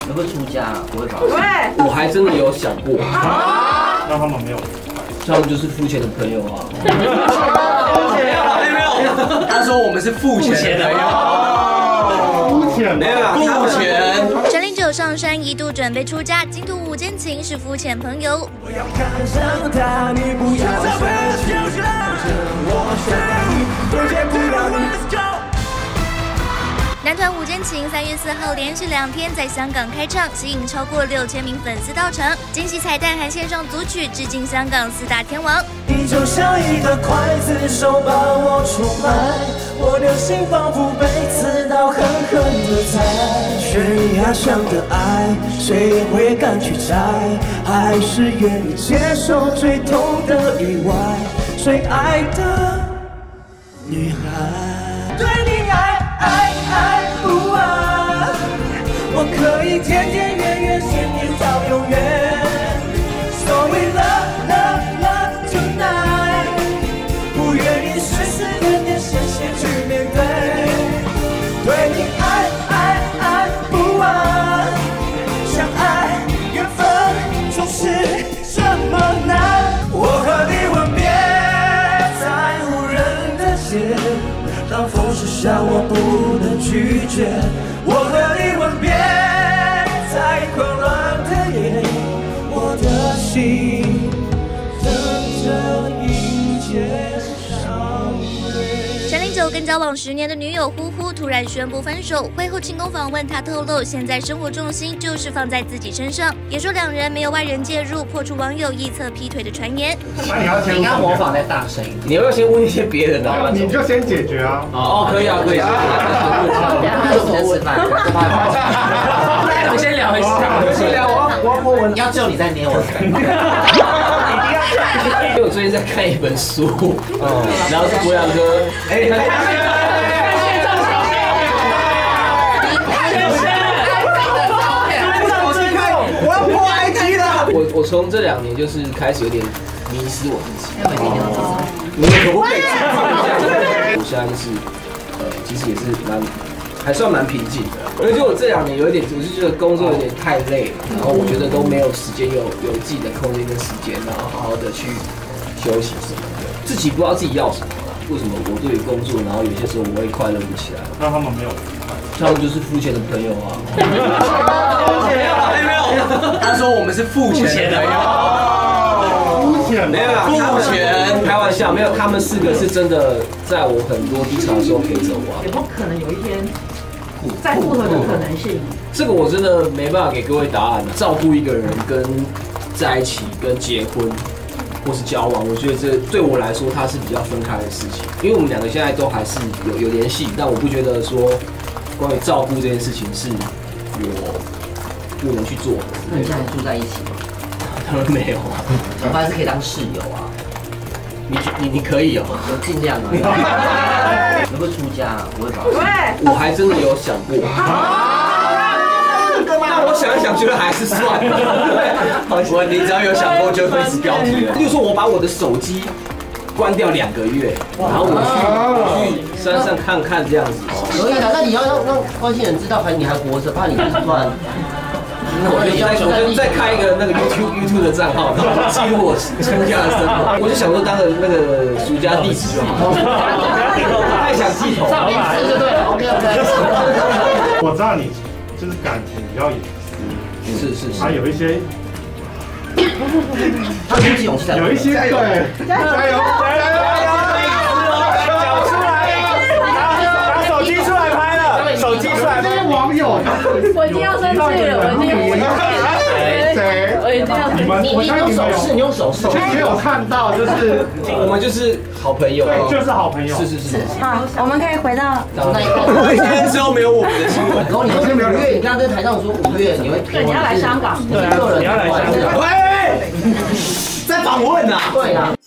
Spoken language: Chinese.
你会出家，不会搞。 我还真的有想过， 那他们没有， 他们就是付钱的朋友啊。 没有，他说我们是付钱的朋友。 肤浅， 没有付钱。 陈零九上山一度准备出家，金土五间情是肤浅朋友。我要看上他，你不要男团五间情3月4号连续2天在香港开唱，吸引超过6000名粉丝到场。惊喜彩蛋还献上组曲，致敬香港4大天王。你就像一个刽子手把我出卖，我的心仿佛被刺刀狠狠地宰。悬崖上的爱，谁也会敢去摘，还是愿意接受最痛的意外。最爱的女孩，对你爱不完，我可以天天月月见你到永远。So we love tonight， 不愿意世事点点线线去面对。对你爱不完，相爱缘分总是这么难。我和你吻别在无人的街，当风势下我不能拒绝。我和你吻别在混乱的夜，我的心等着迎接伤悲。陈零九跟交往10年的女友呼呼突然宣布分手，会后庆功访问他透露，现在生活重心就是放在自己身上，也说2人没有外人介入，破除网友臆测劈腿的传言。 你要模仿再大声一点。 你要不要先问一些别人的？ 你就先解决啊。 哦，可以啊，可以啊。 先吃饭， 我们先聊一下，先聊。我要救你再捏我。 因为我最近在看一本书，然后是博洋哥， 我要破 IG 了。 我从这2年就是开始有点迷失我自己。 每天都做。 你们可不可以我现在就是其实也是还算蛮平静的。而且我这2年有一点，我就觉得工作有点太累了，然后我觉得都没有时间有自己的空间跟时间，然后好好的去休息什么的，自己不知道自己要什么了。为什么我对于工作，然后有些时候我会快乐不起来？ 那他们没有， 他们就是肤浅的朋友啊。 没有，他说我们是付钱的朋友。 肤浅， 没有付钱， 开玩笑，没有，他们4个是真的在我很多低潮的时候陪着我。 有没有可能有一天再复合的可能性？ 这个我真的没办法给各位答案。照顾一个人跟在一起、跟结婚或是交往，我觉得这对我来说它是比较分开的事情。因为我们2个现在都还是有联系，但我不觉得说关于照顾这件事情是我不能去做的。 那你现在住在一起吗？ 当然没有啊， 我们还是可以当室友啊。 你可以哦， 我尽量啊。你会出家，不会搞。 我还真的有想过。但我想一想，觉得还是算了。 你只要有想过，就会是标题了。 例如说，我把我的手机关掉2个月，然后我去山上看看这样子。 可以的，那你要让关心人知道，你还活着，怕你突然。 我就再开一个那个 YouTube 的账号，然后记录我出家的生活。我就想说当个那个俗家弟子就好，太想剃头。 上名字就对了 ，OK。 我知道你就是感情比较隐私， 是， 还有一些， 他鼓起勇气来， 有一些对，加油！脚出来了，拿手机出来拍了，手机出来，这些网友， 我已经要生气了，我已经要。 你用手势， 没有看到，就是我们就是好朋友， 对，就是好朋友， 是。 好，我们可以回到那一个。 今天之后没有我们的新闻。 然后你说5月，你刚刚跟台上说5月你会， 对，你要来香港， 对啊，你要来香港， 喂，在访问啊。 对啊。